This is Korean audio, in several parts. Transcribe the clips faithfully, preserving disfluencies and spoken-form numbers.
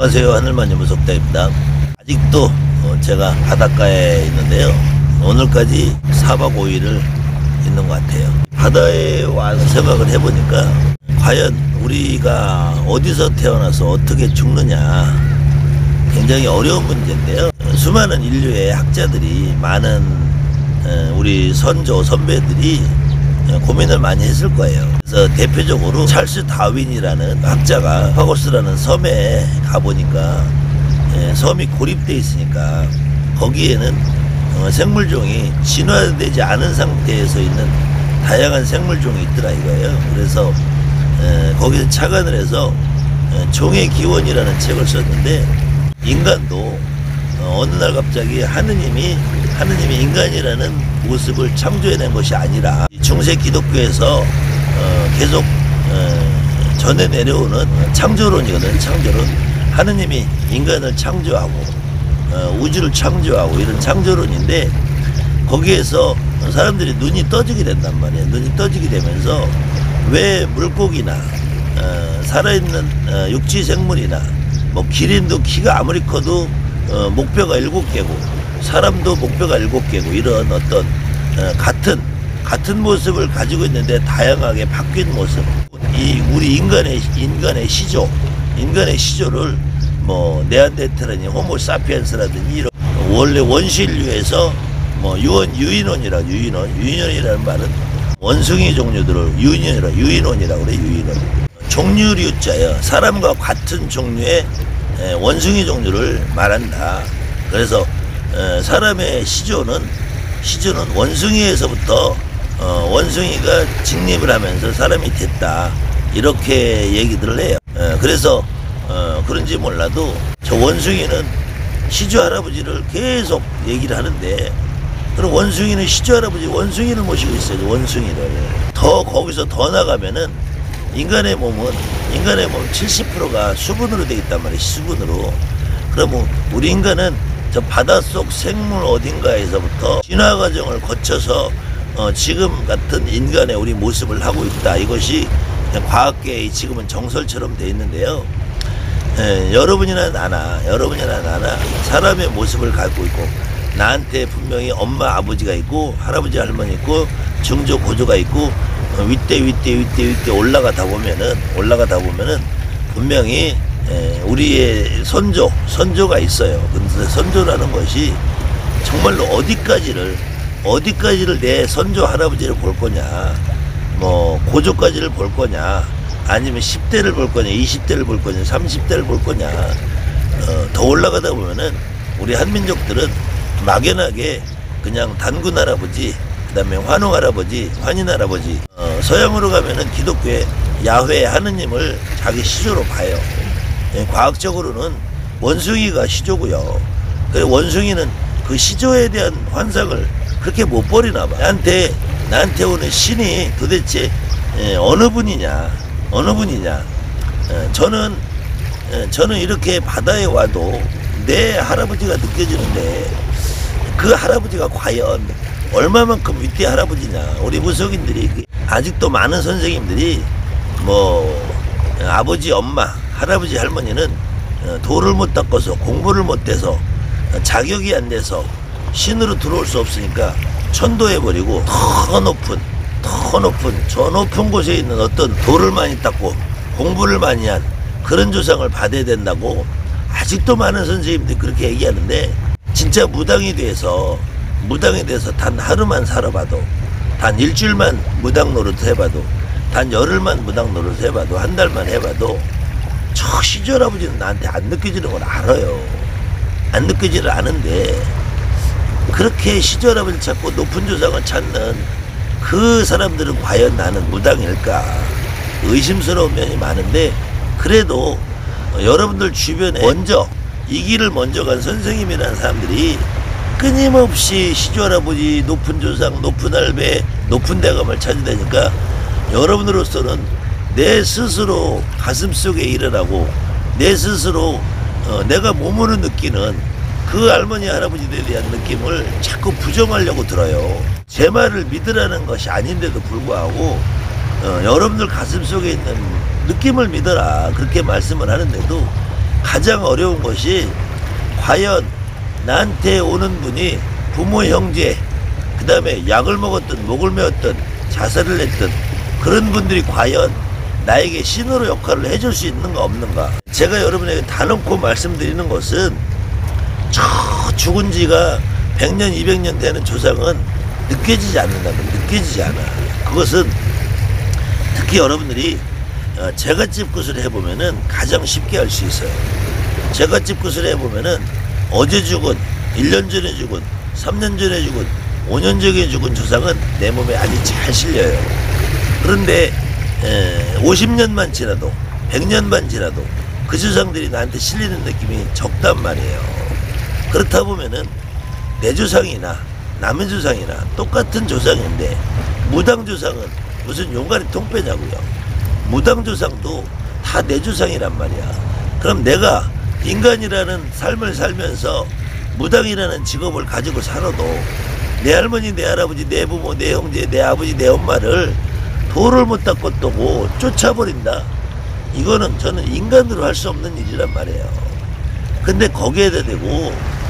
안녕하세요. 하늘만이 무속다입니다. 아직도 어, 제가 바닷가에 있는데요. 오늘까지 사 박 오 일을 있는 것 같아요. 바다에 와서 생각을 해보니까 과연 우리가 어디서 태어나서 어떻게 죽느냐 굉장히 어려운 문제인데요. 수많은 인류의 학자들이 많은 우리 선조 선배들이 고민을 많이 했을 거예요. 그래서 대표적으로 찰스 다윈이라는 학자가 파고스라는 섬에 가보니까 섬이 고립되어 있으니까 거기에는 생물종이 진화되지 않은 상태에서 있는 다양한 생물종이 있더라 이거예요. 그래서 거기서 착안을 해서 종의 기원이라는 책을 썼는데, 인간도 어느 날 갑자기 하느님이 하느님이 인간이라는 모습을 창조해낸 것이 아니라 중세 기독교에서 어 계속 어 전해 내려오는 창조론이거든. 창조론. 하느님이 인간을 창조하고 어 우주를 창조하고 이런 창조론인데, 거기에서 사람들이 눈이 떠지게 된단 말이에요. 눈이 떠지게 되면서 왜 물고기나 어 살아있는 어 육지 생물이나 뭐 기린도 키가 아무리 커도 어 목뼈가 일곱 개고 사람도 목뼈가 일곱 개고 이런 어떤 어 같은 같은 모습을 가지고 있는데 다양하게 바뀐 모습, 이 우리 인간의 인간의 시조 인간의 시조를 뭐 네안데르탈이니 호모사피엔스라든지 이런 원래 원시인류에서 뭐 유언 유인원이라 유인원 유인원이라는 말은 원숭이 종류들을 유인원이라 유인원이라고 그래. 유인원. 종류류자여 사람과 같은 종류의 원숭이 종류를 말한다. 그래서 사람의 시조는 시조는 원숭이에서부터 어, 원숭이가 직립을 하면서 사람이 됐다, 이렇게 얘기들을 해요. 어, 그래서 어, 그런지 몰라도 저 원숭이는 시조 할아버지를 계속 얘기를 하는데, 그럼 원숭이는 시조 할아버지 원숭이를 모시고 있어요. 원숭이를. 더 거기서 더 나가면은 인간의 몸은 인간의 몸 칠십 퍼센트가 수분으로 되어 있단 말이에요. 수분으로. 그러면 우리 인간은 저 바닷속 생물 어딘가에서부터 진화 과정을 거쳐서 어 지금 같은 인간의 우리 모습을 하고 있다. 이것이 과학계의 지금은 정설처럼 되어 있는데요. 에, 여러분이나 나나 여러분이나 나나 사람의 모습을 갖고 있고, 나한테 분명히 엄마 아버지가 있고 할아버지 할머니 있고 증조 고조가 있고 어, 윗대 윗대 윗대 윗대 올라가다 보면은 올라가다 보면은 분명히 에, 우리의 선조 선조가 있어요. 근데 선조라는 것이 정말로 어디까지를 어디까지를 내 선조 할아버지를 볼 거냐, 뭐 고조까지를 볼 거냐, 아니면 십 대를 볼 거냐, 이십 대를 볼 거냐, 삼십 대를 볼 거냐. 어, 더 올라가다 보면은 우리 한민족들은 막연하게 그냥 단군 할아버지, 그 다음에 환웅 할아버지, 환인 할아버지, 어, 서양으로 가면은 기독교의 야훼 하느님을 자기 시조로 봐요. 예, 과학적으로는 원숭이가 시조고요. 그래, 원숭이는 그 시조에 대한 환상을 그렇게 못 버리나 봐. 나한테 나한테 오는 신이 도대체 에, 어느 분이냐 어느 분이냐. 에, 저는 에, 저는 이렇게 바다에 와도 내 할아버지가 느껴지는데, 그 할아버지가 과연 얼마만큼 윗대 할아버지냐. 우리 무속인들이 아직도 많은 선생님들이 뭐 아버지 엄마 할아버지 할머니는 도를 못 닦아서 공부를 못 해서 자격이 안 돼서 신으로 들어올 수 없으니까 천도해버리고 더 높은 더 높은 저 높은 곳에 있는 어떤 도를 많이 닦고 공부를 많이 한 그런 조상을 받아야 된다고 아직도 많은 선생님들이 그렇게 얘기하는데, 진짜 무당이 돼서 무당이 돼서 단 하루만 살아봐도, 단 일주일만 무당 노릇 해봐도, 단 열흘만 무당 노릇 해봐도, 한 달만 해봐도 저 시조 할아버지는 나한테 안 느껴지는 걸 알아요. 안 느껴지를 아는데, 그렇게 시조 할아버지 찾고 높은 조상을 찾는 그 사람들은 과연 나는 무당일까 의심스러운 면이 많은데, 그래도 여러분들 주변에 먼저 이 길을 먼저 간 선생님이라는 사람들이 끊임없이 시조 할아버지, 높은 조상, 높은 할배, 높은 대감을 찾으다니까, 여러분으로서는 내 스스로 가슴속에 일어나고 내 스스로 어, 내가 몸으로 느끼는 그 할머니 할아버지들에 대한 느낌을 자꾸 부정하려고 들어요. 제 말을 믿으라는 것이 아닌데도 불구하고 어, 여러분들 가슴속에 있는 느낌을 믿어라 그렇게 말씀을 하는데도 가장 어려운 것이 과연 나한테 오는 분이 부모, 형제, 그 다음에 약을 먹었든 목을 메었든 자살을 했든 그런 분들이 과연 나에게 신호로 역할을 해줄 수 있는가 없는가. 제가 여러분에게 다놓고 말씀드리는 것은 저 죽은 지가 백 년 이백 년 되는 조상은 느껴지지 않는다면 느껴지지 않아. 그것은 특히 여러분들이 제갓집 구슬을 해보면은 가장 쉽게 알 수 있어요. 제갓집 구슬을 해보면은 어제 죽은, 일 년 전에 죽은, 삼 년 전에 죽은, 오 년 전에 죽은 조상은 내 몸에 아주 잘 실려요. 그런데 에, 오십 년만 지나도 백 년만 지나도 그 조상들이 나한테 실리는 느낌이 적단 말이에요. 그렇다 보면은 내 조상이나 남의 조상이나 똑같은 조상인데 무당 조상은 무슨 용가리 통빼냐고요. 무당 조상도 다 내 조상이란 말이야. 그럼 내가 인간이라는 삶을 살면서 무당이라는 직업을 가지고 살아도 내 할머니, 내 할아버지, 내 부모, 내 형제, 내 아버지, 내 엄마를 도를 못 닦았다고 쫓아버린다. 이거는 저는 인간으로 할 수 없는 일이란 말이에요. 근데 거기에다 대고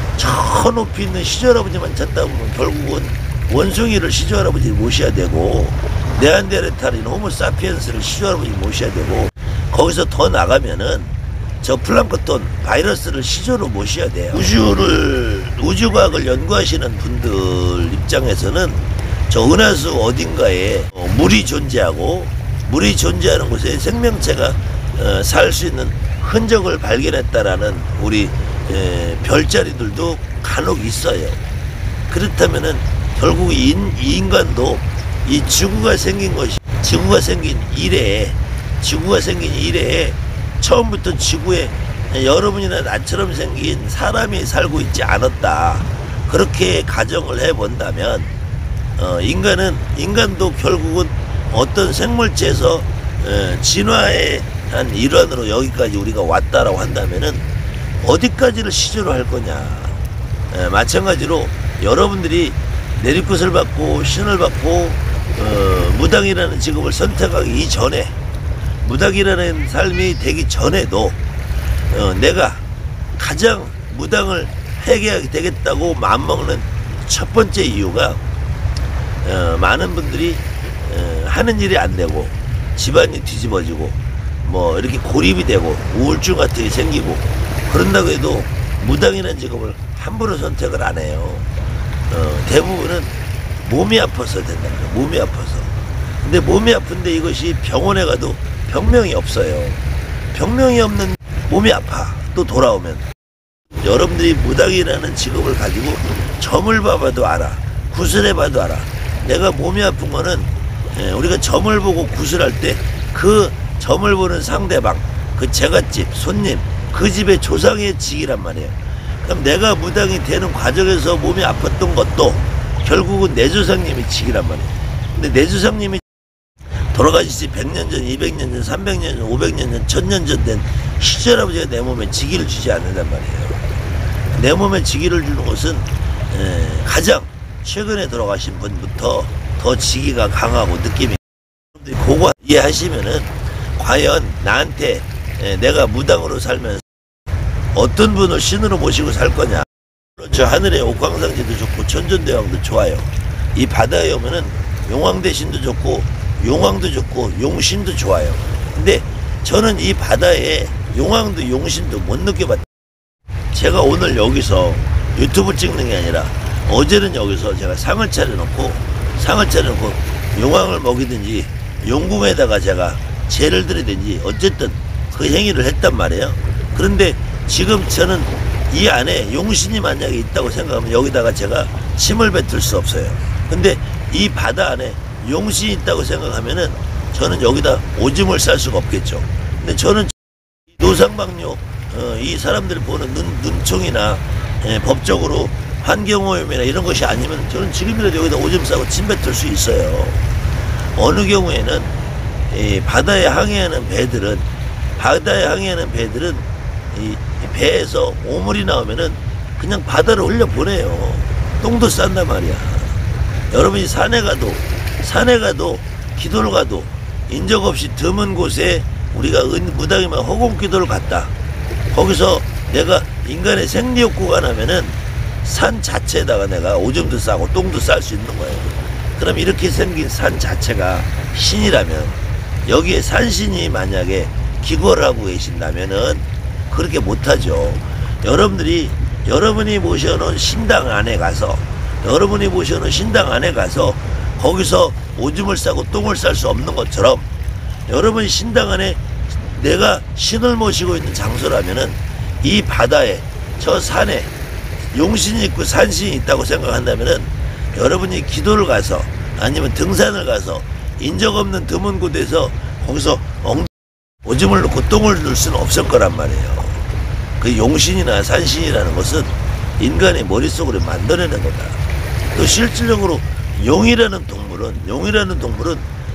저 높이 있는 시조할아버지만 찾다 보면 결국은 원숭이를 시조할아버지를 모셔야 되고 네안데르탈인 호모사피엔스를 시조할아버지 모셔야 되고 거기서 더 나가면은 저 플랑크톤 바이러스를 시조로 모셔야 돼요. 우주를 우주과학을 연구하시는 분들 입장에서는 저 은하수 어딘가에 물이 존재하고 물이 존재하는 곳에 생명체가 살 수 있는 흔적을 발견했다라는 우리 에, 별자리들도 간혹 있어요. 그렇다면은 결국 이, 이 인간도 이 지구가 생긴 것이 지구가 생긴 이래에 지구가 생긴 이래에 처음부터 지구에 여러분이나 나처럼 생긴 사람이 살고 있지 않았다. 그렇게 가정을 해본다면 어, 인간은 인간도 결국은 어떤 생물체에서 어, 진화의 한 일환으로 여기까지 우리가 왔다라고 한다면은 어디까지를 시조로 할 거냐. 에, 마찬가지로 여러분들이 내리굿을 받고 신을 받고 어, 무당이라는 직업을 선택하기 이전에 무당이라는 삶이 되기 전에도 어, 내가 가장 무당을 회개하게 되겠다고 마음먹는 첫 번째 이유가 어, 많은 분들이 어, 하는 일이 안 되고 집안이 뒤집어지고 뭐 이렇게 고립이 되고 우울증 같은 게 생기고 그런다고 해도 무당이라는 직업을 함부로 선택을 안 해요. 어, 대부분은 몸이 아파서 된다는 거예요. 몸이 아파서. 근데 몸이 아픈데 이것이 병원에 가도 병명이 없어요. 병명이 없는 몸이 아파. 또 돌아오면 여러분들이 무당이라는 직업을 가지고 점을 봐봐도 알아. 구슬해 봐도 알아. 내가 몸이 아픈 거는 예, 우리가 점을 보고 구슬할 때 그 점을 보는 상대방, 그 제갓집 손님, 그 집의 조상의 직이란 말이에요. 그럼 내가 무당이 되는 과정에서 몸이 아팠던 것도 결국은 내 조상님이 직이란 말이에요. 근데 내 조상님이 돌아가신 지 백 년 전, 이백 년 전, 삼백 년 전, 오백 년 전, 천 년 전 된 시절아버지가 내 몸에 직위를 주지 않는단 말이에요. 내 몸에 직위를 주는 것은 에, 가장 최근에 돌아가신 분부터 더 직위가 강하고 느낌이 그거 이해하시면은 과연 나한테 에, 내가 무당으로 살면서 어떤 분을 신으로 모시고 살 거냐. 저 하늘의 옥황상제도 좋고 천존대왕도 좋아요. 이 바다에 오면은 용왕대신도 좋고 용왕도 좋고 용신도 좋아요. 근데 저는 이 바다에 용왕도 용신도 못 느껴봤다. 제가 오늘 여기서 유튜브 찍는 게 아니라 어제는 여기서 제가 상을 차려놓고 상을 차려놓고 용왕을 먹이든지 용궁에다가 제가 죄를 드리든지 어쨌든 그 행위를 했단 말이에요. 그런데 지금 저는 이 안에 용신이 만약에 있다고 생각하면 여기다가 제가 침을 뱉을 수 없어요. 근데 이 바다 안에 용신이 있다고 생각하면은 저는 여기다 오줌을 쌀 수가 없겠죠. 근데 저는 노상방뇨 어, 이 사람들이 보는 눈, 눈총이나 예, 법적으로 환경오염이나 이런 것이 아니면 저는 지금이라도 여기다 오줌 싸고 침 뱉을 수 있어요. 어느 경우에는 이 바다에 항해하는 배들은 바다에 항해하는 배들은 이 배에서 오물이 나오면은 그냥 바다로 흘려보내요. 똥도 싼단 말이야. 여러분이 산에 가도 산에 가도 기도를 가도 인적 없이 드문 곳에 우리가 은, 무당이면 허공 기도를 갔다. 거기서 내가 인간의 생리욕구가 나면은 산 자체에다가 내가 오줌도 싸고 똥도 쌀 수 있는 거예요. 그럼 이렇게 생긴 산 자체가 신이라면, 여기에 산신이 만약에 기거를 하고 계신다면은 그렇게 못하죠. 여러분들이 여러분이 모셔놓은 신당 안에 가서 여러분이 모셔놓은 신당 안에 가서 거기서 오줌을 싸고 똥을 쌀 수 없는 것처럼, 여러분이 신당 안에 내가 신을 모시고 있는 장소라면은 이 바다에, 저 산에 용신이 있고 산신이 있다고 생각한다면은 여러분이 기도를 가서 아니면 등산을 가서 인적 없는 드문 곳에서 거기서 엉 오줌을 넣고 똥을 넣을 수는 없을 거란 말이에요. 그 용신이나 산신이라는 것은 인간의 머릿속으로 만들어낸 거다. 또 실질적으로 용이라는 동물은 용이라는 동물은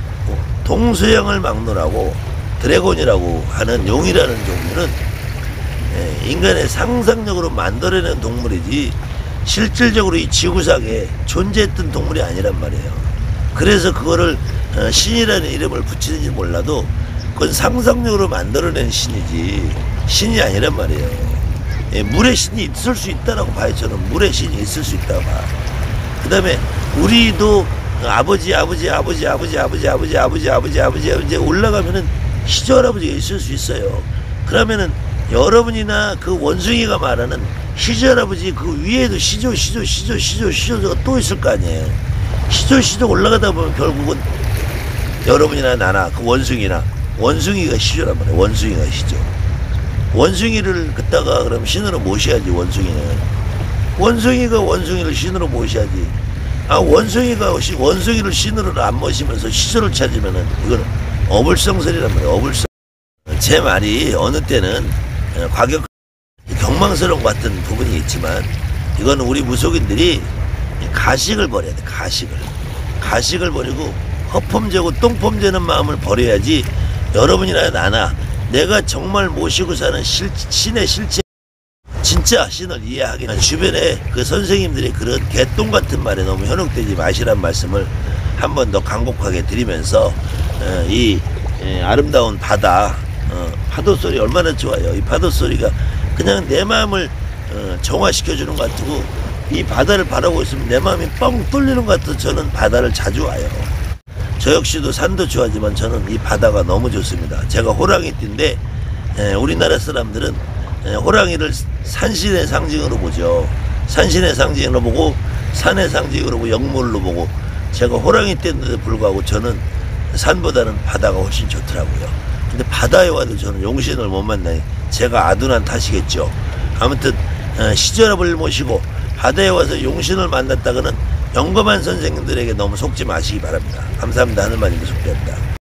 동서양을 막론하고 드래곤이라고 하는 용이라는 종류는 인간의 상상력으로 만들어낸 동물이지 실질적으로 이 지구상에 존재했던 동물이 아니란 말이에요. 그래서 그거를 신이라는 이름을 붙이는지 몰라도 그건 상상력으로 만들어낸 신이지 신이 아니란 말이에요. 물의 신이 있을 수 있다라고 봐요. 저는 물의 신이 있을 수 있다고 봐. 그 다음에 우리도 아버지 아버지 아버지 아버지 아버지 아버지 아버지 아버지 아버지 아버지 올라가면은 시저할아버지가 있을 수 있어요. 그러면은 여러분이나 그 원숭이가 말하는 시저할아버지 그 위에도 시조 시조 시조 시조 시조가 또 있을 거 아니에요. 시조 시조 올라가다 보면 결국은 여러분이나 나나 그 원숭이나 원숭이가 시조란 말이에요. 원숭이가 시조. 원숭이를 긋다가 그럼 신으로 모셔야지. 원숭이는 원숭이가 원숭이를 신으로 모셔야지. 아 원숭이가 원숭이를 신으로 안 모시면서 시조를 찾으면은 이건 어불성설이란 말이에요. 어불성. 제 말이 어느 때는 과격 경망스러운 것 같은 부분이 있지만 이거는 우리 무속인들이 가식을 버려야 돼. 가식을 가식을 버리고 허품제고 똥품제는 마음을 버려야지 여러분이나 나나 내가 정말 모시고 사는 실, 신의 실체 진짜 신을 이해하기는 주변에 그 선생님들이 그런 개똥 같은 말에 너무 현혹되지 마시란 말씀을 한 번 더 강곡하게 드리면서 이 아름다운 바다 어, 파도 소리 얼마나 좋아요. 이 파도 소리가 그냥 내 마음을 어, 정화시켜주는 것 같고 이 바다를 바라보고 있으면 내 마음이 뻥 뚫리는 것 같아서 저는 바다를 자주 와요. 저 역시도 산도 좋아하지만 저는 이 바다가 너무 좋습니다. 제가 호랑이띠인데 에, 우리나라 사람들은 에, 호랑이를 산신의 상징으로 보죠. 산신의 상징으로 보고 산의 상징으로 보고 영물로 보고 제가 호랑이띠인데도 불구하고 저는 산보다는 바다가 훨씬 좋더라고요. 근데 바다에 와도 저는 용신을 못 만나요. 제가 아둔한 탓이겠죠. 아무튼 시저랍을 모시고 바다에 와서 용신을 만났다가는 영검한 선생님들에게 너무 속지 마시기 바랍니다. 감사합니다. 하늘마님도 속죄합니다.